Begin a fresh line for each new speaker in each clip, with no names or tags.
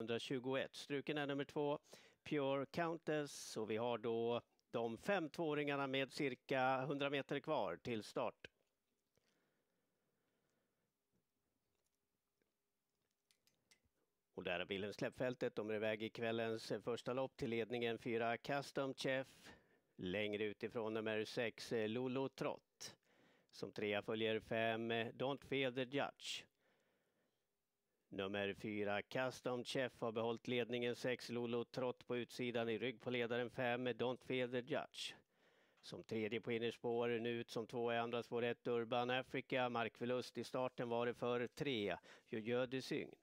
121. Struken är nummer 2, Pure Countess, och vi har då de 5 tvååringarna med cirka 100 meter kvar till start. Och där är bilen släppfältet. De är iväg i kvällens första lopp till ledningen 4 Custom Chef. Längre utifrån nummer 6 Lolo Trott. Som 3 följer 5 Don't Fear the Judge. Nummer 4 Custom Chef har behållit ledningen 6 Lolo Trott på utsidan, i rygg på ledaren 5 Don't Fear the Judge. Som tredje på innerspår, nu ut som 2 i andra spår 1 Urban Africa. Markförlust i starten var det för 3 Jojo de Sygn.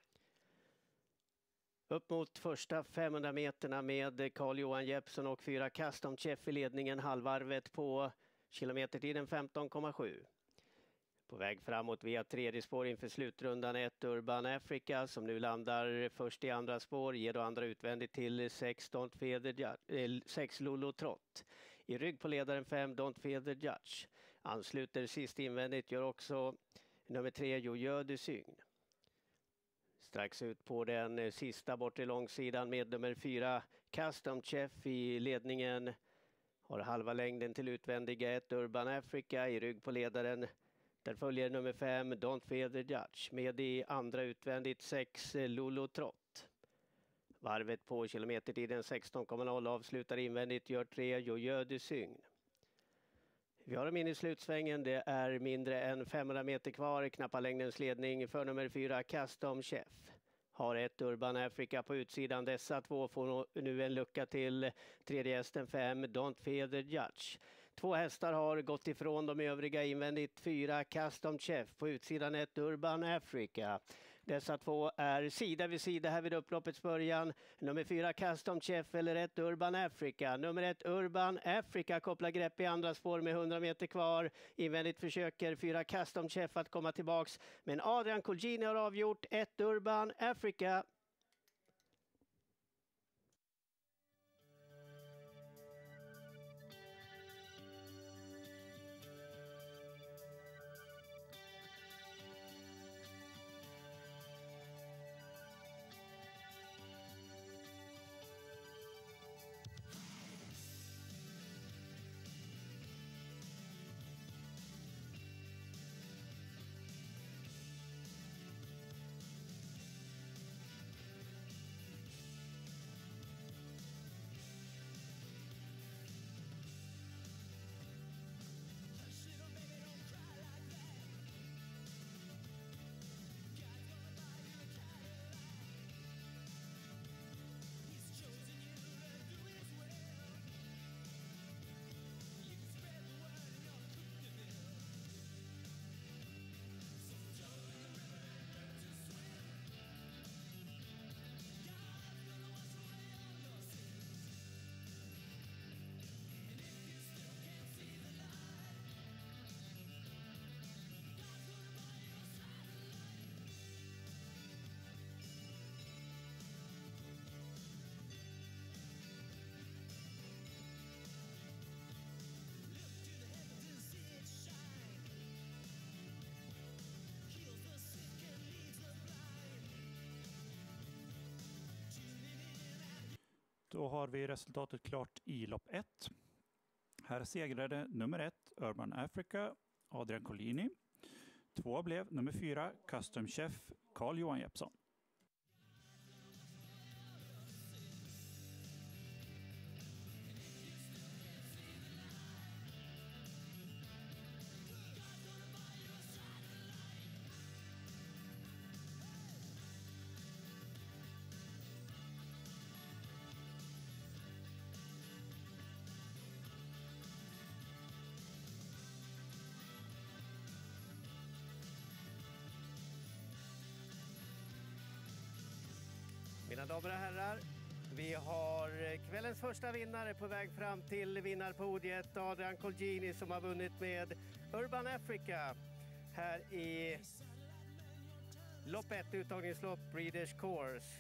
Upp mot första 500 meterna med Carl-Johan Jeppsson och 4 Custom Chef i ledningen, halvvarvet på kilometertiden 15,7. På väg framåt via tredje spår inför slutrundan 1 Urban Africa som nu landar först i andra spår, ger då andra utvändigt till 6 Don't Fear the Judge, 6 Lolo Trott. I rygg på ledaren 5 Don't Fear the Judge. Ansluter sist invändigt, gör också nummer 3 Jojo de Sygn. Strax ut på den sista bort i långsidan med nummer 4 Custom Chef i ledningen. Har halva längden till utvändiga 1 Urban Africa, i rygg på ledaren. Där följer nummer 5 Don't Fear the Judge. Med i andra utvändigt 6 Lolo Trott. Varvet på kilometertiden 16,0 avslutar invändigt, gör 3 Jojo de Sygn. Vi har dem in i slutsvängen. Det är mindre än 500 meter kvar. Knappa längdens ledning för nummer 4 Custom Chef. Har 1 Urban Africa på utsidan. Dessa 2 får nu en lucka till tredje hästen 5 Don't Fear the Judge. 2 hästar har gått ifrån de övriga invändigt. 4 Custom Chef på utsidan 1 Urban Africa. Dessa 2 är sida vid sida här vid upploppets början. Nummer 4 Custom Chef eller 1 Urban Africa. Nummer 1 Urban Africa kopplar grepp i andra spår med 100 meter kvar. Invändigt försöker 4 Custom Chef att komma tillbaks. Men Adrian Colgjini har avgjort 1 Urban Africa.
Då har vi resultatet klart i lopp 1. Här segrade nummer 1 Urban Africa, Adrian Colgjini. 2 blev nummer 4 Custom Chef, Carl-Johan Jeppsson.
Mina damer och herrar, vi har kvällens första vinnare på väg fram till vinnarpodiet. Adrian Colgjini som har vunnit med Urban Africa här i lopp 1, uttagningslopp Breeders Course.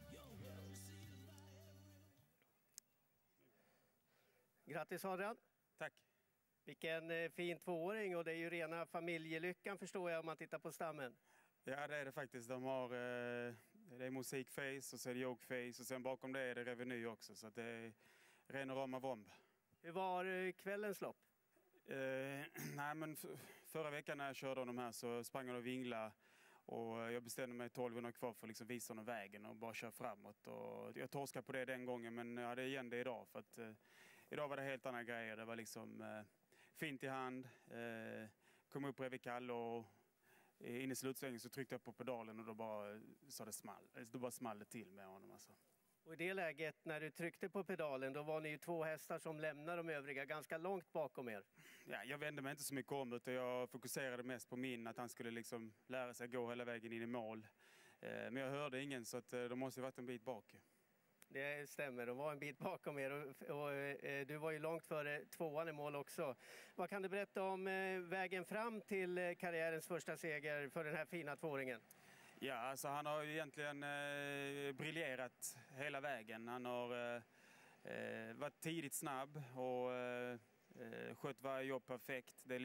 Grattis Adrian.
Tack.
Vilken fin tvååring, och det är ju rena familjelyckan förstår jag om man tittar på stammen.
Ja, det är det faktiskt. Det är musikface och så är det yokeface och sen bakom det är det reveny också. Så att det är ren och rama bomb.
Hur var kvällens lopp?
Nej, men förra veckan när jag körde de här så sprang jag och vingla. Och jag bestämde mig 1200 kvar för att liksom visa honom vägen och bara köra framåt. Och jag torskade på det den gången, men jag hade igen det idag. För att idag var det helt andra grejer. Det var liksom fint i hand. Kom upp bredvid Kalle och in i slutsvängen så tryckte jag på pedalen och då bara så det small. Då bara small det till med honom alltså.
Och i det läget när du tryckte på pedalen då var ni ju 2 hästar som lämnade de övriga ganska långt bakom er.
Ja, jag vände mig inte så mycket om utan jag fokuserade mest på att han skulle liksom lära sig gå hela vägen in i mål. Men jag hörde ingen så att de måste ha varit en bit bak.
Det stämmer, de var en bit bakom er och du var ju långt före 2:an i mål också. Vad kan du berätta om vägen fram till karriärens första seger för den här fina 2-åringen?
Ja, alltså han har ju egentligen briljerat hela vägen. Han har varit tidigt snabb och skött varje jobb perfekt. Det är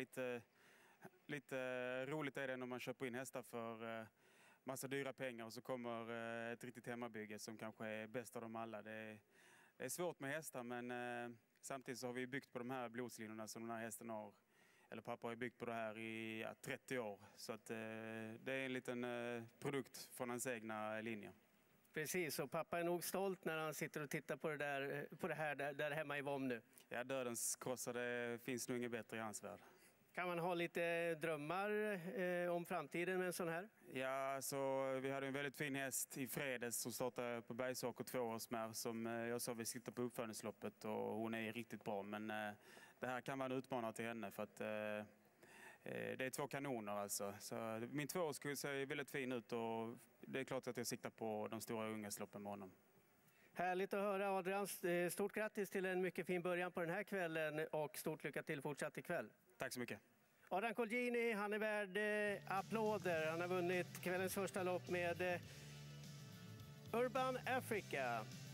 lite roligt är det när man köper in hästar för massa dyra pengar och så kommer ett riktigt hemmabygge som kanske är bäst av dem alla. Det är svårt med hästar men samtidigt så har vi byggt på de här blodslinjerna som den här hästen har. Eller pappa har byggt på det här i 30 år. Så att, det är en liten produkt från hans egna linjer.
Precis, och pappa är nog stolt när han sitter och tittar på det här där hemma i Vom nu.
Ja, dödens krossade finns nog inget bättre i hans värld.
Kan man ha lite drömmar om framtiden med en sån här?
Ja, så vi hade en väldigt fin häst i fredags som startade på Bergsåker 2-årsmär som jag sa vi sitter på uppföljningsloppet och hon är riktigt bra. Men det här kan vara en utmanare till henne för att det är 2 kanoner alltså. Så min 2-årskurs ser väldigt fin ut och det är klart att jag siktar på de stora ungasloppen med honom.
Härligt att höra Adrian. Stort grattis till en mycket fin början på den här kvällen och stort lycka till fortsatt ikväll.
Tack så mycket.
Adrian Colgjini, han är värd applåder. Han har vunnit kvällens första lopp med Urban Africa.